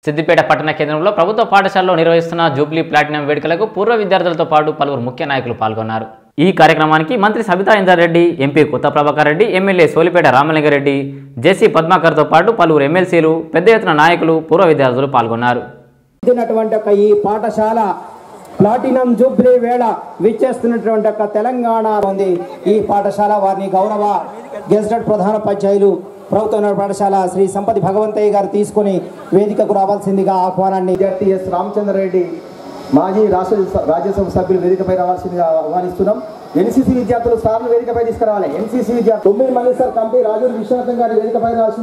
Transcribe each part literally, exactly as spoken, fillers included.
సిద్దిపేట పట్టణ కేంద్రంలో ప్రభుత్వ పాఠశాలలో నిర్వహిస్తున్న జూబ్లీ ప్లాటినం వేడుకలకు పూర్వ విద్యార్థులతో పాటు పలువురు ముఖ్య నాయకులు పాల్గొన్నారు. ఈ కార్యక్రమానికి మంత్రి Sabitha Indra Reddy, MP Kotha Prabhakar Reddy, MLA Solipeta Ramalinga Reddy, JC పద్మాకర్తో పాటు పలువురు ఎమ్మెల్సీలు, పెద్ద ఎత్తున నాయకులు, పూర్వ విద్యార్థులు పాల్గొన్నారు. ఈ పాఠశాల ప్లాటినం జూబ్లీ వేళ విచ్చేస్తున్నటువంటి తెలంగాణ ఉంది. ఈ పాఠశాల వారిని గౌరవ గెజిటెడ్ ప్రధానోపాధ్యాయులు ప్రభుత్వ పాఠశాల శ్రీ సంపతి భగవంతయ్య గారు తీసుకుని వేదికకు రావాల్సిందిగా ఆహ్వానాన్ని విద్యార్థి ఎస్ రామచంద్రారెడ్డి మాజీ రాష్ట్ర రాజ్యసభ సభ్యులు వేదికపై రావాల్సిందిగా ఆహ్వానిస్తున్నాం. ఎన్సీసీ విద్యార్థులు సార్లు వేదికపై తీసుకురావాలి. ఎన్సీసీ విద్యార్థులు తొమ్మిది మంది సార్ కంపి రాజు విశ్వనాథం గారి వేదికపై రావాల్సిన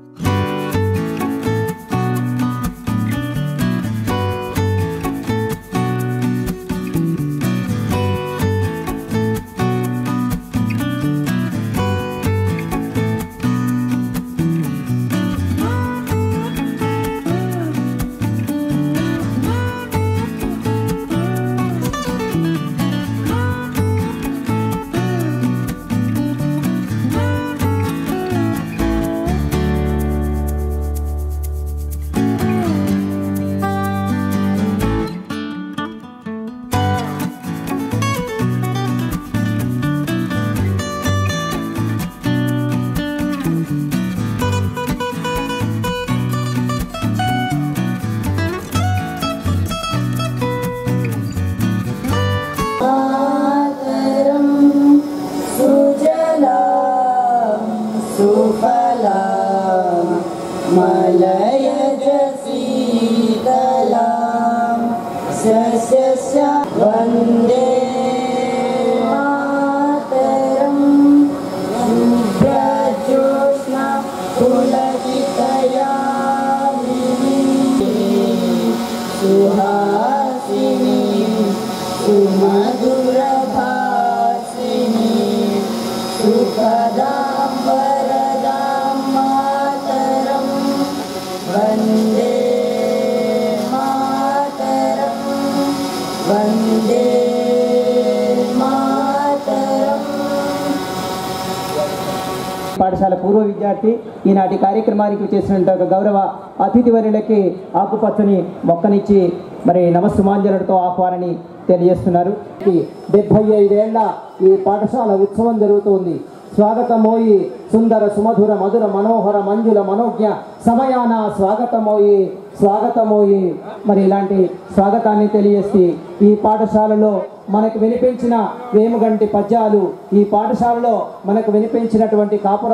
मलयज शीतलां सस्यस्य वन्दे मातरं शुभ्रज्योत्स्ना पुलकितयामिनी सुहासिनी सुमधुरभासिनी सुखदां वरदां मातरं वन्दे मातरं वन्दे मातरं. పాఠశాల పూర్వ విద్యార్థి ఈనాటి కార్యక్రమానికి చేసినట్టు గౌరవ అతిథి వర్యులకి ఆకుపచ్చని మొక్కనిచ్చి మరి నమస్సుమాంజలుడితో ఆహ్వానాన్ని తెలియజేస్తున్నారు. డెబ్బై ఐదేళ్ల ఈ పాఠశాల ఉత్సవం జరుగుతోంది. స్వాగతమోయి సుందర సుమధుర మధుర మనోహర మంజుల మనోజ్ఞ సమయాన స్వాగతమోయి స్వాగతమోయి మరి ఇలాంటి స్వాగతాన్ని తెలియజేసి ఈ పాఠశాలలో మనకు వినిపించిన వేముగంటి పద్యాలు, ఈ పాఠశాలలో మనకు వినిపించినటువంటి కాపుర